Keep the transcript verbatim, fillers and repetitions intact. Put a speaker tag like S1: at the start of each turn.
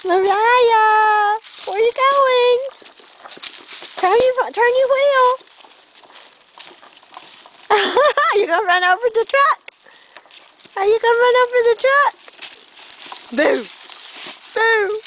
S1: Mariah, where are you going? Turn your, turn your wheel. You're going to run over the truck. Are you going to run over the truck? Boo. Boo.